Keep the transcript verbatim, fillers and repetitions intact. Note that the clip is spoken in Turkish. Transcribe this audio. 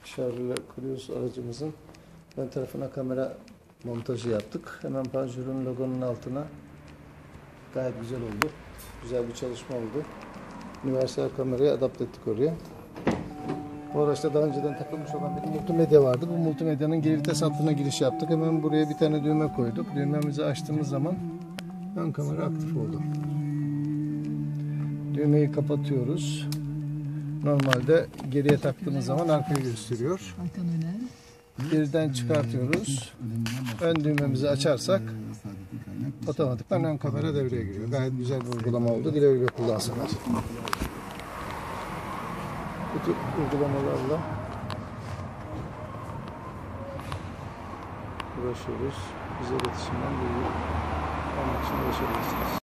Chevrolet Cruze aracımızın ön tarafına kamera montajı yaptık. Hemen Peugeot'un logonun altına gayet güzel oldu. Güzel bir çalışma oldu. Universal kamerayı adapte ettik oraya. Bu araçta daha önceden takılmış olan bir multimedya vardı. Bu multimedyanın geri vites hattına giriş yaptık. Hemen buraya bir tane düğme koyduk. Düğmemizi açtığımız zaman ön kamera aktif oldu. Düğmeyi kapatıyoruz. Normalde geriye taktığımız zaman arkayı gösteriyor. Geriden çıkartıyoruz. Ön düğmemizi açarsak otomatikman ön kamera devreye giriyor. Gayet güzel bir uygulama oldu. Güle güle kullansınlar. Bu tür uygulamalarla uğraşıyoruz. Bize iletişimden bilgi almak için ulaşabilirsiniz.